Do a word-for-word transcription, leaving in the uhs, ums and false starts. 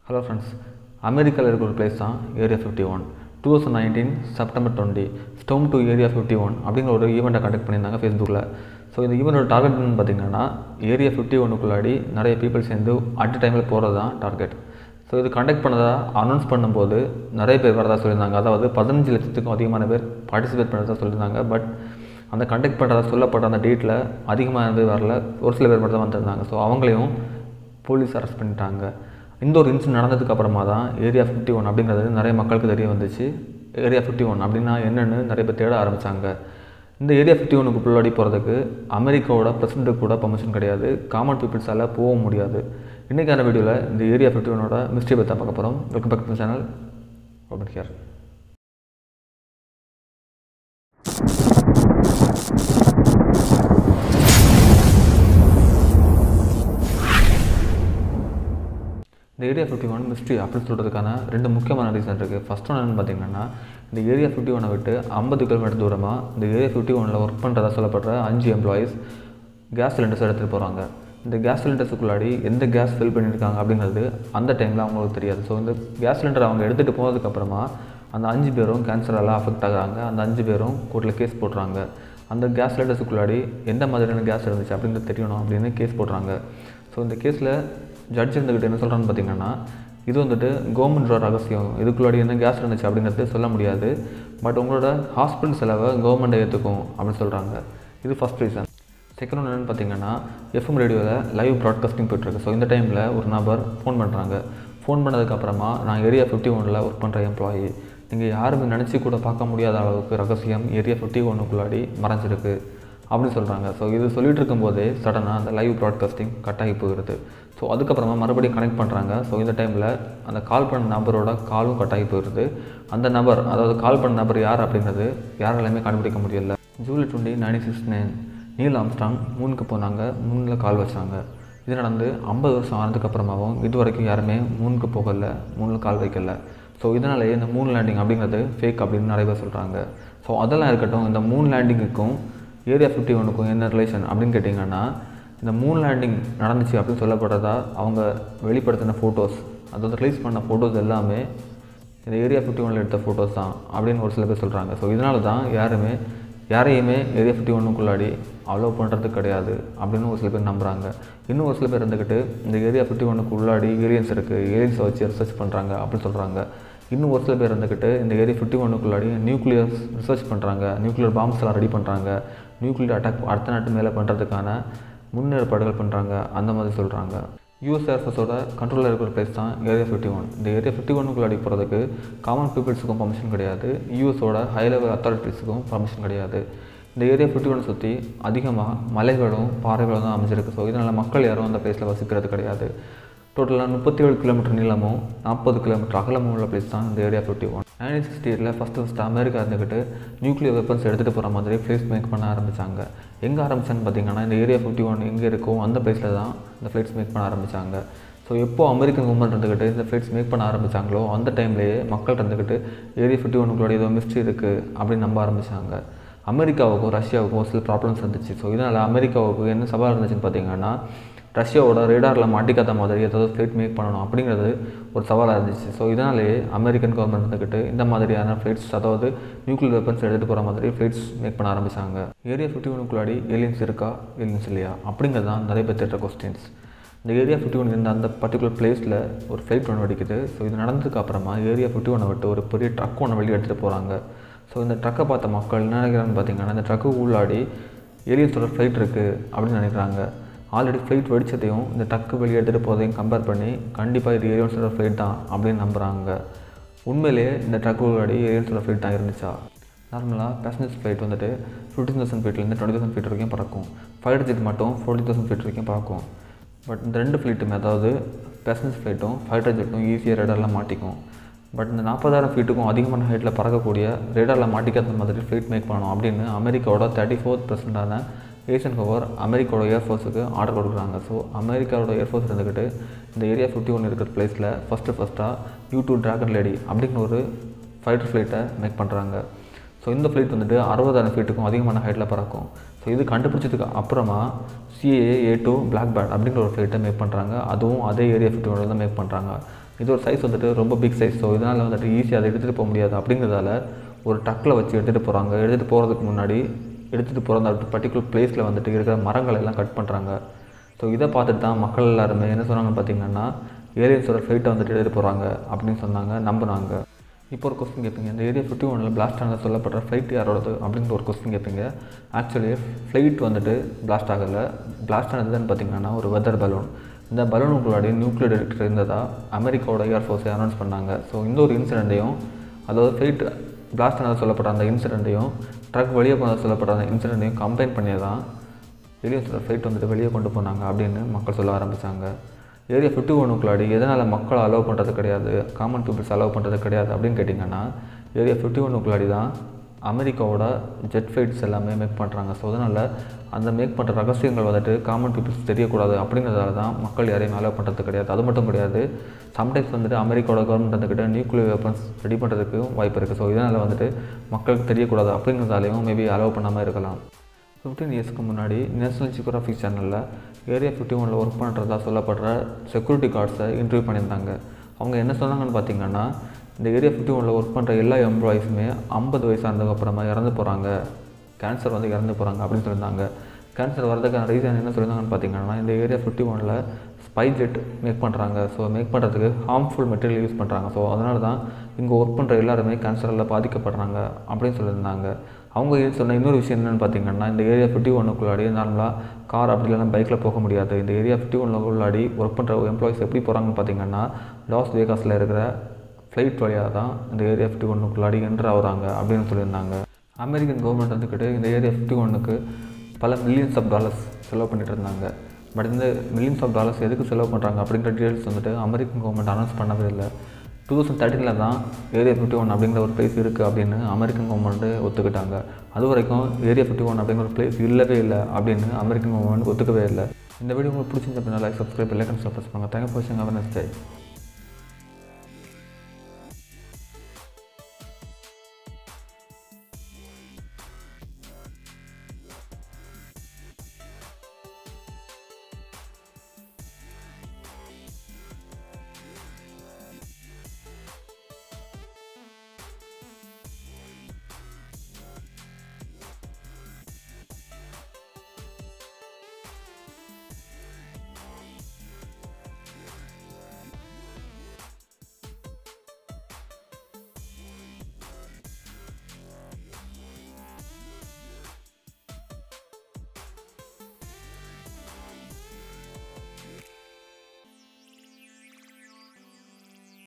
Hello friends, அமெரிக்காவில் இருக்கிற ஒரு பிளேஸ் தான் area fifty one. Two thousand nineteen September twenty storm to area fifty one அப்படிங்கிற ஒரு ஈவெண்ட்டை கண்டக்ட் பண்ணியிருந்தாங்க ஃபேஸ்புக்கில். ஸோ இந்த ஈவெண்ட்டோட டார்கெட் என்னன்னு பார்த்தீங்கன்னா, ஏரியா ஃபிஃப்டி ஒன்றுக்குள்ளாடி நிறைய பீப்புள் சேர்ந்து அட் டைமில் போகிறது தான் டார்கெட். ஸோ இது கண்டக்ட் பண்ணதாக அனௌன்ஸ் பண்ணும்போது நிறைய பேர் வரதா சொல்லியிருந்தாங்க. அதாவது பதினஞ்சு லட்சத்துக்கும் அதிகமான பேர் பார்ட்டிசிபேட் பண்ணுறதா சொல்லியிருந்தாங்க. பட் அந்த கண்டக்ட் பண்ணுறதா சொல்லப்பட்ட அந்த டேட்டில் அதிகமான பேர் வரல, ஒரு சில பேர் மட்டும் தான் வந்திருந்தாங்க. ஸோ அவங்களையும் போலீஸ் அரெஸ்ட் பண்ணிட்டாங்க. இந்த ஒரு இன்சிடென்ட் நடந்ததுக்கு அப்புறமா தான் ஏரியா ஃபிஃப்டி ஒன் அப்படிங்கிறது நிறைய மக்களுக்கு தெரிய வந்துச்சு. ஏரியா ஃபிஃப்டி ஒன் அப்படின்னா என்னென்னு நிறைய பேர் தேட ஆரம்பித்தாங்க. இந்த ஏரியா ஃபிஃப்டி ஒனுக்கு உள்ளாடி போகிறதுக்கு அமெரிக்காவோட பிரசிடென்ட்டுக்கு கூட பர்மிஷன் கிடையாது, காமன் பீப்புள்ஸால் போக முடியாது. இன்றைக்கான வீடியோவில் இந்த ஏரியா ஃபிஃப்டி ஒனோட மிஸ்ட்ரி பற்றி பார்க்க போகிறோம். Welcome back to channel Robert here. இந்த ஏரியா ஃபிஃப்டி ஒன் மிஸ்ட்ரி அப்படின்னு சொல்கிறதுக்கான ரெண்டு முக்கியமான ரீசன் இருக்குது. ஃபஸ்ட் ஒன்று என்னென்னு பார்த்தீங்கன்னா, இந்த ஏரியா ஃபிஃப்டி ஒனை விட்டு ஐம்பது கிலோமீட்டர் தூரமாக இந்த ஏரியா ஃபிஃப்டி ஒனில் ஒர்க் பண்ணுறதா சொல்லப்படுற அஞ்சு எம்ப்ளாயீஸ் கேஸ் சிலிண்டர்ஸ் எடுத்துகிட்டு போகிறாங்க. இந்த கேஸ் சிலிண்டர்ஸுக்குள்ளாடி எந்த கேஸ் ஃபில் பண்ணியிருக்காங்க அப்படிங்கிறது அந்த டைமில் அவங்களுக்கு தெரியாது. ஸோ இந்த கேஸ் சிலிண்டர் அவங்க எடுத்துகிட்டு போனதுக்கப்புறமா அந்த அஞ்சு பேரும் கேன்சரால் அஃபெக்ட் ஆகுறாங்க. அந்த அஞ்சு பேரும் கோர்ட்டில் கேஸ் போடுறாங்க. அந்த கேஸ் சிலிண்டர்ஸுக்குள்ளாடி எந்த மாதிரியான கேஸ் இருந்துச்சு அப்படிங்கிறது தெரியணும் அப்படின்னு கேஸ் போடுறாங்க. ஸோ இந்த கேஸில் ஜட்ஜ் இருந்துக்கிட்டு என்ன சொல்கிறான்னு பார்த்தீங்கன்னா, இது வந்துட்டு கவர்மெண்ட்டோட ரகசியம், இதுக்குள்ளாடி என்ன கேஸ் இருந்துச்சு அப்படிங்கிறது சொல்ல முடியாது, பட் உங்களோட ஹாஸ்பிட்டல் செலவை கவர்மெண்ட்டை ஏற்றுக்கும் அப்படின்னு சொல்கிறாங்க. இது ஃபஸ்ட் ரீசன். செகண்ட் ஒன்று என்னென்னு பார்த்தீங்கன்னா, எஃப்எம் ரேடியோவில் லைவ் ப்ராட்காஸ்டிங் போய்ட்டுருக்கு. ஸோ இந்த டைமில் ஒரு நபர் ஃபோன் பண்ணுறாங்க. ஃபோன் பண்ணதுக்கப்புறமா, நான் ஏரியா ஃபிஃப்டி ஒனில் ஒர்க் பண்ணுற எம்ப்ளாயி, நீங்கள் யாருமே நினச்சி கூட பார்க்க முடியாத அளவுக்கு ரகசியம் ஏரியா ஃபிஃப்டி ஒன்றுக்குள்ளாடி மறைஞ்சிருக்கு அப்படின்னு சொல்கிறாங்க. ஸோ இது சொல்லிகிட்டு இருக்கும்போதே சடனாக அந்த லைவ் ப்ராட்காஸ்டிங் கட் ஆகி போயிடுது. ஸோ அதுக்கப்புறமா மறுபடியும் கனெக்ட் பண்ணுறாங்க. ஸோ இந்த டைமில் அந்த கால் பண்ண நபரோட காலும் கட் ஆகி போயிடுது. அந்த நபர், அதாவது கால் பண்ண நபர் யார் அப்படிங்கிறது யாராலையுமே கண்டுபிடிக்க முடியல. July twenty nineteen sixty nine Neil Armstrong மூணுக்கு போனாங்க, மூணில் கால் வச்சாங்க. இது நடந்து ஐம்பது வருஷம் ஆனதுக்கப்புறமாவும் இது வரைக்கும் யாருமே மூணுக்கு போகலை, மூணில் கால் வைக்கல. ஸோ இதனாலேயே இந்த மூன் லேண்டிங் அப்படிங்கிறது ஃபேக் அப்படின்னு நிறைய பேர் சொல்கிறாங்க. ஸோ அதெல்லாம் இருக்கட்டும், இந்த மூன் லேண்டிங்குக்கும் ஏரியா ஃபிஃப்டி ஒனுக்கும் என்ன ரிலேஷன் அப்படின்னு கேட்டிங்கன்னா, இந்த மூன் லேண்டிங் நடந்துச்சு அப்படின்னு சொல்லப்படுறதா அவங்க வெளிப்படுத்தின ஃபோட்டோஸ், அதாவது ரிலீஸ் பண்ண ஃபோட்டோஸ் எல்லாமே இந்த ஏரியா ஃபிஃப்டி ஒனில் எடுத்த ஃபோட்டோஸ் தான் அப்படின்னு ஒரு சில பேர் சொல்கிறாங்க. ஸோ இதனால தான் யாருமே யாரையுமே ஏரியா ஃபிஃப்டி ஒன்றுக்குள்ளாடி அலோவ் பண்ணுறது கிடையாது அப்படின்னு ஒரு சில பேர் நம்புகிறாங்க. இன்னும் ஒரு சில பேர் இருந்துக்கிட்டு இந்த ஏரியா ஃபிஃப்டி ஒனுக்கு உள்ளாடி ஏலியன்ஸ் இருக்குது, ஏலியன்ஸை வச்சு ரிசர்ச் பண்ணுறாங்க அப்படின்னு சொல்கிறாங்க. இன்னும் ஒரு சில பேர் இருந்துக்கிட்டு இந்த ஏரியா ஃபிஃப்டி ஒன்றுக்குள்ளாடி நியூக்ளியர்ஸ் ரிசர்ச் பண்ணுறாங்க, நியூக்ளியர் பாம்ஸ் எல்லாம் ரெடி பண்ணுறாங்க, நியூக்ளியர் அட்டாக் அடுத்த நாட்டு மேலே பண்ணுறதுக்கான முன்னேற்பாடுகள் பண்ணுறாங்க அந்த மாதிரி சொல்கிறாங்க. யூஎஸ் ஏர்ஃபோர்ஸோட கண்ட்ரோலில் இருக்கிற பிளேஸ் தான் ஏரியா ஃபிஃப்டி ஒன். இந்த ஏரியா ஃபிஃப்டி ஒன்றுக்குள்ளாடி போகிறதுக்கு காமன் பீப்புள்ஸுக்கும் பர்மிஷன் கிடையாது, யூஎஸோட ஹை லெவல் அத்தாரிட்டிஸுக்கும் பர்மிஷன் கிடையாது. இந்த ஏரியா ஃபிஃப்டி ஒன் சுற்றி அதிகமாக மலைகளும் பாறைகளும் தான் அமைஞ்சிருக்கு. ஸோ இதனால் மக்கள் யாரும் அந்த பிளேஸில் வசிக்கிறது கிடையாது. டோட்டலாக முப்பத்தி ஏழு கிலோமீட்டர் நீளமும் நாற்பது கிலோமீட்டர் அகலமும் உள்ள பிளேஸ் தான் இந்த area fifty one. Nineteen sixty எயிட்டில் ஃபஸ்ட்டு ஃபஸ்ட்டு அமெரிக்கா இருந்துக்கிட்டு நியூக்ளியர் வெப்பன்ஸ் எடுத்துகிட்டு போகிற மாதிரி ஃப்ளைட்ஸ் மேக் பண்ண ஆரம்பித்தாங்க. எங்கே ஆரம்பித்தான்னு பார்த்தீங்கன்னா, இந்த ஏரியா ஃபிஃப்டி ஒன் எங்கே இருக்கோ அந்த பிளேஸில் தான் இந்த ஃப்ளைட்ஸ் மேக் பண்ண ஆரம்பித்தாங்க. ஸோ எப்போது அமெரிக்கன் கவர்மெண்ட் இருந்துக்கிட்டு இந்த ஃப்ளைட்ஸ் மேக் பண்ண ஆரம்பித்தாங்களோ அந்த டைம்லேயே மக்கள் இருந்துக்கிட்டு ஏரியா ஃபிஃப்டி ஒனுக்குள்ளோட ஏதோ மிஸ்ட்ரி இருக்குது அப்படின்னு நம்ப ஆரம்பித்தாங்க. அமெரிக்காவுக்கும் ரஷ்யாவுக்கும் சில ப்ராப்ளம்ஸ் இருந்துச்சு. ஸோ இதனால் அமெரிக்காவுக்கு என்ன சவால் இருந்துச்சுன்னு பார்த்தீங்கன்னா, ரஷ்யாவோட ரேடாரில் மாட்டிக்காத மாதிரி ஏதாவது ஃப்ளைட் மேக் பண்ணணும் அப்படிங்கிறது ஒரு சவாலாக இருந்துச்சு. ஸோ இதனாலே அமெரிக்கன் கவர்மெண்ட் வந்துக்கிட்டு இந்த மாதிரியான ஃப்ளைட்ஸ், அதாவது நியூக்ளியர் வெப்பன்ஸ் எடுத்துகிட்டு போகிற மாதிரி ஃப்ளைட்ஸ் மேக் பண்ண ஆரம்பித்தாங்க. ஏரியா ஃபிஃப்டி ஒனுக்குள்ளாடி ஏலியன்ஸ் இருக்கா, ஏலியன்ஸ் இல்லையா அப்படிங்கிறது தான் நிறைய பேர் தேடுற கொஸ்டின்ஸ். இந்த ஏரியா ஃபிஃப்டி ஒன் இருந்த அந்த பர்டிகுலர் பிளேஸில் ஒரு ஃப்ளைட் ஒன்று வெடிக்குது. ஸோ இது நடந்ததுக்கு அப்புறமா ஏரியா ஃபிஃப்டி ஒனை விட்டு ஒரு பெரிய ட்ரக் ஒன்று வெளியே எடுத்துகிட்டு போகிறாங்க. ஸோ இந்த ட்ரக்கை பார்த்த மக்கள் என்ன நினைக்கிறாங்கன்னு பார்த்தீங்கன்னா, இந்த ட்ரக்கு உள்ளாடி ஏலியன்ஸோட ஃப்ளைட் இருக்குது அப்படின்னு நினைக்கிறாங்க. ஆல்ரெடி ஃப்ளைட் வெடிச்சதையும் இந்த ட்ரக்கு வெளியே எடுத்துகிட்டு போகிறதையும் கம்பேர் பண்ணி கண்டிப்பாக இது ஏலியன்ஸோட ஃப்ளைட் தான் அப்படின்னு நம்புகிறாங்க. உண்மையிலேயே இந்த ட்ரக்கு உள்ளாடி ஏலியன்ஸோட ஃப்ளைட் தான் இருந்துச்சா? நார்மலாக பேசஞ்சர்ஸ் ஃப்ளைட் வந்துட்டு ஃபிஃப்டீன் தௌசண்ட் ஃபீட்லேருந்து டுவெண்ட்டி தௌசண்ட் ஃபீட் வரைக்கும் பறக்கும். ஃபைட்டர் ஜெட் மட்டும் ஃபோர்ட்டி தௌசண்ட் ஃபீட் வரைக்கும் பறக்கும். பட் இந்த ரெண்டு ஃப்ளைட்டுமே, அதாவது பேசஞ்சர் ஃப்ளைட்டும் ஃபைட்டர் ஜெட்டும் ஈஸியாக ரேடாரில் மாட்டிக்கும். பட் இந்த நாற்பதாயிரம் ஃபீட்டுக்கும் அதிகமான ஹைட்டில் பறக்கக்கூடிய ரேடாரில் மாட்டிக்காத மாதிரி ஃப்ளைட் மேக் பண்ணணும் அப்படின்னு அமெரிக்காவோட தேர்ட்டி ஃபோர்த் பர்சன்டான ஏஷியன் பவர் அமெரிக்காவோட ஏர்ஃபோர்ஸுக்கு ஆர்டர் கொடுக்குறாங்க. ஸோ அமெரிக்காவோட ஏர்ஃபோர்ஸ் இருந்துக்கிட்டு இந்த ஏரியா ஃபிஃப்டி ஒன் இருக்கிற பிளேஸில் ஃபஸ்ட்டு ஃபஸ்ட்டாக யூ டூ ட்ராகன் லேடி அப்படிங்கிற ஒரு ஃபைட்டர் ஃப்ளைட்டை மேக் பண்ணுறாங்க. ஸோ இந்த ஃப்ளைட் வந்துட்டு அறுபதாயிரம் ஃபீட்டுக்கும் அதிகமான ஹைட்டில் பறக்கும். ஸோ இது கண்டுபிடிச்சதுக்கு அப்புறமா CIA A two black bat அப்படிங்கிற ஒரு ஃப்ளைட்டை மேக் பண்ணுறாங்க. அதுவும் அதே ஏரியா ஃபிஃப்டி ஒனில் தான் மேக் பண்ணுறாங்க. இது ஒரு சைஸ் வந்துட்டு ரொம்ப பிக் சைஸ். ஸோ இதனால் வந்துட்டு ஈஸியாக அதை எடுத்துகிட்டு போக முடியாது. அப்படிங்கிறதால ஒரு ட்ரக்கில் வச்சு எடுத்துகிட்டு போகிறாங்க. எடுத்துகிட்டு போகிறதுக்கு முன்னாடி எடுத்துகிட்டு போகிற அந்த பர்டிகுலர் பிளேஸில் வந்துட்டு இருக்கிற மரங்களை எல்லாம் கட் பண்ணுறாங்க. ஸோ இதை பார்த்துட்டு தான் மக்கள் எல்லாருமே என்ன சொன்னாங்கன்னு பார்த்தீங்கன்னா, ஏலியன்ஸோட ஃப்ளைட்டை வந்துட்டு எடுத்துகிட்டு போகிறாங்க அப்படின்னு சொன்னாங்க, நம்பினாங்க. இப்போ ஒரு கொஸ்டின் கேட்பீங்க, இந்த ஏரியா ஃபிஃப்டி ஒனில் பிளாஸ்ட் ஆனது சொல்லப்படுற ஃப்ளைட் யாரோடது அப்படிங்கிற ஒரு கொஸ்டின் கேட்பீங்க. ஆக்சுவலி ஃப்ளைட் வந்துட்டு பிளாஸ்ட் ஆகலை. பிளாஸ்ட் ஆனதுன்னு பார்த்தீங்கன்னா ஒரு வெதர் பலூன். இந்த பலூனுக்குள்ளாடி நியூக்ளியர் ரியாக்டர் இருந்ததாக அமெரிக்காவோட ஏர்ஃபோர்ஸை அனௌன்ஸ் பண்ணாங்க. ஸோ இந்த ஒரு இன்சிடெண்ட்டையும், அதாவது ஃப்ளைட் பிளாஸ்ட் ஆனது சொல்லப்படுற அந்த இன்சிடெண்ட்டையும் ட்ரக் வெளியே போனது சொல்லப்படுற அந்த இன்சிடெண்ட்டையும் கம்பைன் பண்ணி தான் ஏலியன்ஸோட ஃப்ளைட் வந்துட்டு வெளியே கொண்டு போனாங்க அப்படின்னு மக்கள் சொல்ல ஆரம்பித்தாங்க. ஏரியா ஃபிஃப்டி ஒனுக்குள்ளாடி எதனால் மக்கள் அலோவ் பண்ணுறது கிடையாது, காமன் பீப்புள்ஸ் அலோவ் பண்ணுறது கிடையாது அப்படின்னு கேட்டிங்கன்னா, ஏரியா ஃபிஃப்டி ஒனுக்குள்ளாடி தான் அமெரிக்காவோட ஜெட் ஃப்ளைட்ஸ் எல்லாமே மேக் பண்ணுறாங்க. ஸோ அதனால் அந்த மேக் பண்ணுற ரகசியங்கள் வந்துட்டு காமன் பீப்புள்ஸ் தெரியக்கூடாது அப்படிங்கிறதால தான் மக்கள் யாரையும் அலோவ் பண்ணுறது கிடையாது. அது மட்டும் கிடையாது, சம்டைம்ஸ் வந்துட்டு அமெரிக்காவோட கவர்மெண்ட் வந்துக்கிட்ட நியூக்ளியர் வெப்பன்ஸ் ரெடி பண்ணுறதுக்கு வாய்ப்பு இருக்குது. ஸோ இதனால் வந்துட்டு மக்களுக்கு தெரியக்கூடாது அப்படிங்கிறதாலையும் மேபி அலோவ் பண்ணாமல் இருக்கலாம். ஃபிஃப்டீன் இயர்ஸ்க்கு முன்னாடி நேஷனல் ஜியோகிராஃபிக் சேனலில் ஏரியா ஃபிஃப்டி ஒனில் ஒர்க் பண்ணுறதா சொல்லப்படுற செக்யூரிட்டி கார்ட்ஸை இன்டர்வியூ பண்ணியிருந்தாங்க. அவங்க என்ன சொன்னாங்கன்னு பார்த்தீங்கன்னா, இந்த ஏரியா ஃபிஃப்டி ஒனில் ஒர்க் பண்ணுற எல்லா எம்ப்ளாயிஸுமே ஐம்பது வயசு ஆனதுக்கப்புறமா இறந்து போகிறாங்க, கேன்சர் வந்து இறந்து போகிறாங்க அப்படின்னு சொல்லியிருந்தாங்க. கேன்சர் வரதுக்கான ரீசன் என்ன சொல்லியிருந்தாங்கன்னு பார்த்தீங்கன்னா, இந்த ஏரியா ஃபிஃப்டி ஒனில் ஸ்பை ஜெட் மேக் பண்ணுறாங்க. ஸோ மேக் பண்ணுறதுக்கு ஹார்ம்ஃபுல் மெட்டீரியல் யூஸ் பண்ணுறாங்க. ஸோ அதனால தான் இங்கே ஒர்க் பண்ணுற எல்லாருமே கேன்சரில் பாதிக்கப்படுறாங்க அப்படின்னு சொல்லியிருந்தாங்க. அவங்க சொன்ன இன்னொரு விஷயம் என்னென்னு பார்த்தீங்கன்னா, இந்த ஏரியா ஃபிஃப்டி ஒனுக்குள்ளாடி நார்மலாக கார் அப்படி இல்லைனா பைக்கில் போக முடியாது. இந்த ஏரியா ஃபிஃப்டி ஒனுக்குள்ளாடி ஒர்க் பண்ணுற எம்ப்ளாயிஸ் எப்படி போகிறாங்கன்னு பார்த்தீங்கன்னா, லாஸ் வேகாஸில் இருக்கிற ஃப்ளைட் வழியாக தான் இந்த ஏரியா ஃபிஃப்டி ஒனுக்குள்ளாடி என்ட்ரு ஆகுறாங்க அப்படின்னு சொல்லியிருந்தாங்க. அமெரிக்கன் கவர்மெண்ட் வந்துக்கிட்டு இந்த ஏரியா ஃபிஃப்டி ஒனுக்கு பல மில்லியன்ஸ் ஆஃப் டாலர்ஸ் செலவு பண்ணிட்டு இருந்தாங்க. பட் இந்த மில்லியன்ஸ் ஆஃப் டாலர்ஸ் எதுக்கு செலவு பண்ணுறாங்க அப்படிங்கிற டீட்டெயில்ஸ் வந்துட்டு அமெரிக்கன் கவர்மெண்ட் அனௌன்ஸ் பண்ணவே இல்லை. டூ தௌசண்ட் தேர்ட்டீனில் தான் ஏரியா ஃபிஃப்டி ஒன் அப்படிங்கிற ஒரு பிளேஸ் இருக்குது அப்படின்னு அமெரிக்கன் கவர்மெண்ட்டு ஒத்துக்கிட்டாங்க. அது வரைக்கும் ஏரியா ஃபிஃப்டி ஒன் அப்படிங்கிற ஒரு பிளேஸ் இல்லவே இல்லை அப்படின்னு அமெரிக்கன் கவர்மெண்ட் ஒத்துக்கவே இல்லை. இந்த வீடியோ உங்களுக்கு பிடிச்சிருந்த அப்படின்னா like, subscribe, like and press பண்ணுங்கள். தேங்க்யூ ஃபார் வாட்சிங். Have a nice day.